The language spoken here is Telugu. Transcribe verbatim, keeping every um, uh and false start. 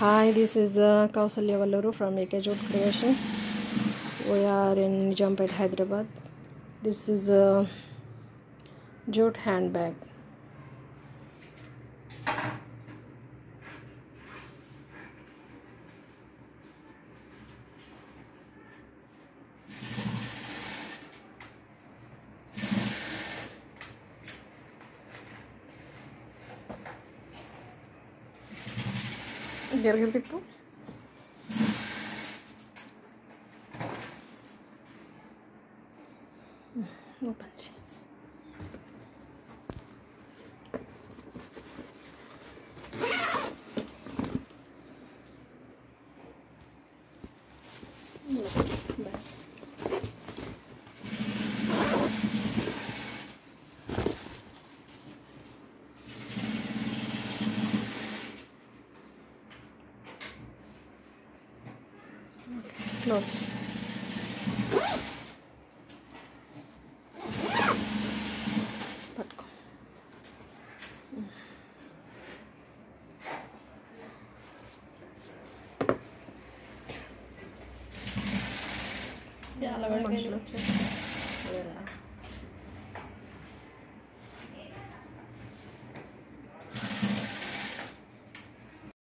Hi, this is uh, Kausalya Valluru from A K Jute Creations. We are in Nijampet, Hyderabad. This is a jute handbag. Gerger tippu. Open cheyi. Close. పట్టుకో. మనుషులు వచ్చారు.